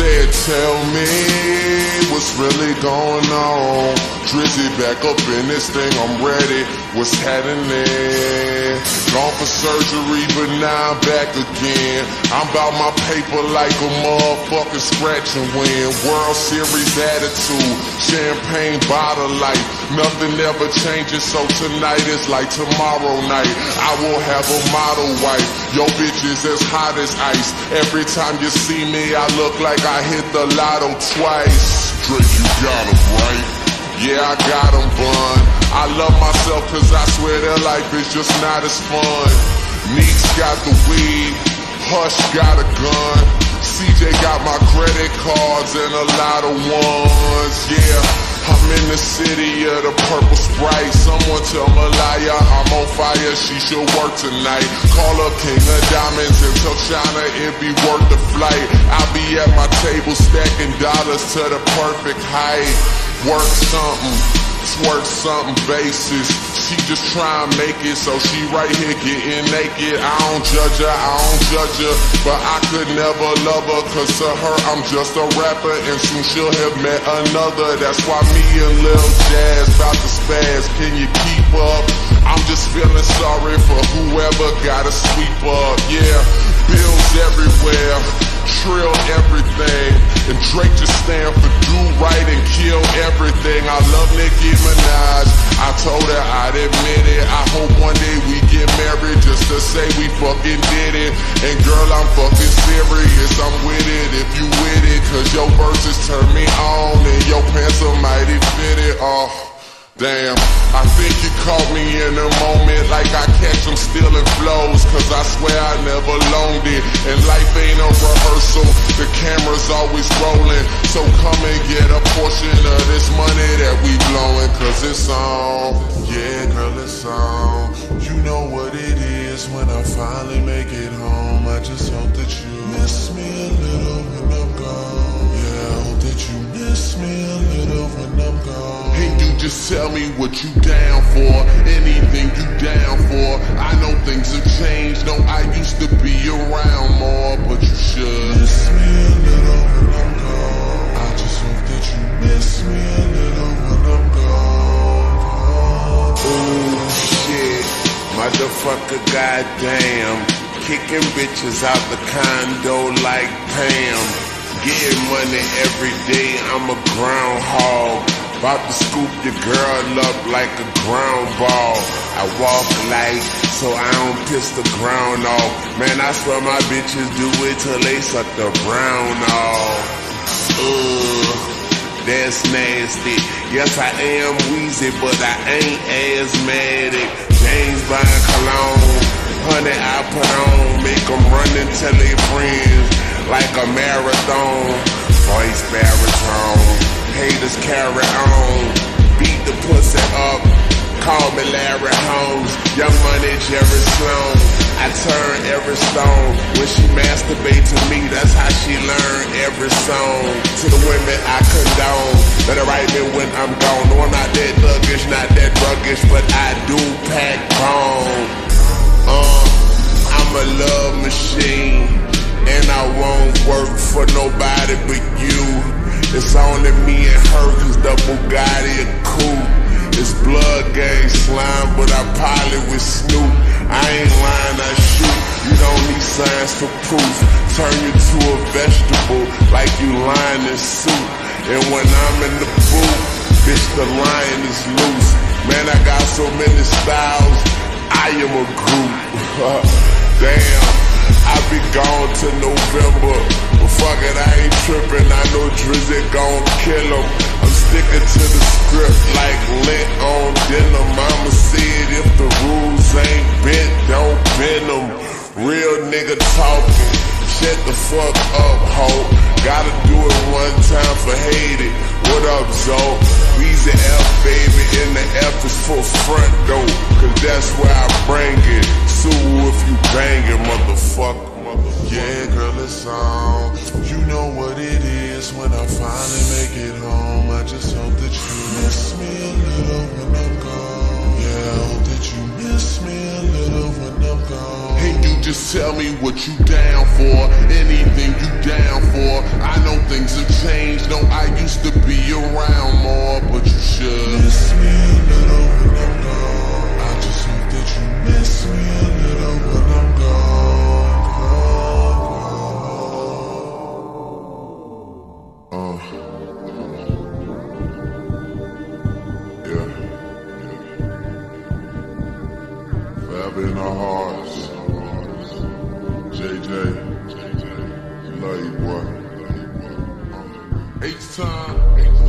said, tell me what's really going on. Drizzy back up in this thing, I'm ready. What's happening? Gone for surgery, but now I'm back again. I'm about my paper like a motherfucking scratch and win. World Series attitude, champagne bottle life. Nothing ever changes, so tonight is like tomorrow night. I will have a model wife. Your bitch is as hot as ice. Every time you see me, I look like I hit the lotto twice. Drake, you got 'em right. Yeah, I got 'em, bun. I love myself cause I swear that life is just not as fun. Neeks got the weed, Hush got a gun, CJ got my credit cards and a lot of ones. Yeah, I'm in the city of the purple Sprite. Someone tell Malaya I'm on fire, she should work tonight. Call her King of Diamonds and tell China it be worth the flight. I'll be at my table stacking dollars to the perfect height. Work something, twerk something basis. She just try and make it, so she right here getting naked. I don't judge her, but I could never love her, cause to her I'm just a rapper, and soon she'll have met another. That's why me and Lil Jazz bout to spaz. Can you keep up? I'm just feeling sorry for whoever gotta sweep up. Yeah, bills everywhere, trill everything, and Drake just stand for do right and kill everything. I love Nicki Minaj, I told her I'd admit it. I hope one day we get married just to say we fucking did it. And girl, I'm fucking serious, I'm with it if you with it, cause your verses turn me on and your pants are mighty fitted. Oh, damn, I think you caught me in a moment like I catch them stealing flows, cause I swear I never loaned it, and life ain't a rehearsal, the camera's always rolling. So come and get a portion of this money that we blowing, cause it's on. Yeah, girl, it's on. You know what it is when I finally make it home. I just hope that you miss me a little when I'm gone. Yeah, I hope that you miss me a little when I'm gone. And you just tell me what you down for, anything you down for. I know things have changed, no, I used to be around more, but you should miss me a little when I'm gone. I just hope that you miss me a little when I'm gone. Ooh, shit, motherfucker, goddamn. Kicking bitches out the condo like Pam. Getting money every day, I'm a groundhog. About to scoop your girl up like a ground ball. I walk light so I don't piss the ground off. Man, I swear my bitches do it till they suck the brown off. That's nasty. Yes, I am wheezy, but I ain't asthmatic. James Bond cologne, honey I put on, make them run and tell their friends like a marathon. Voice baritone, haters carry on, beat the pussy up, call me Larry Holmes, Young Money Jerry Sloan. I turn every stone, when she masturbate to me, that's how she learn every song. To the women I condone, better write me when I'm gone. No, I'm not that thuggish, not that ruggish, but I do pack bone. I'm a love machine, and I won't work for nobody but you. It's only me and her, cause the Bugatti a coupe. It's blood gang slime, but I pilot with Snoop. I ain't lying, I shoot. You don't need signs for proof. Turn you to a vegetable like you lying in soup. And when I'm in the booth, bitch, the lion is loose. Man, I got so many styles, I am a group. Damn, I be gone to November, but fuck it, I ain't tripping. I know Drizzy gon' kill him. I'm sticking to the script like lint on denim. Mama said if the rules ain't bent, don't bend them. Real nigga talking, shut the fuck up, ho. Gotta do it one time for hate it. What up, Zoe? Weezy F, baby, and the F is for front door, cause that's where I bring it. Sue if you bang it, motherfucker. Yeah, girl, it's on. You know what it is when I finally make it home. I just hope that you miss me a little when I'm gone. Yeah, I hope that you miss me a little when I'm gone. and you just tell me what you down for. Anything you down for. I know things have changed. No, I used to be around more, but you should miss me a little when I'm gone. I just hope that you miss me a little when I'm gone. Yeah. Forever in our hearts. JJ, love you, boy. H-Time.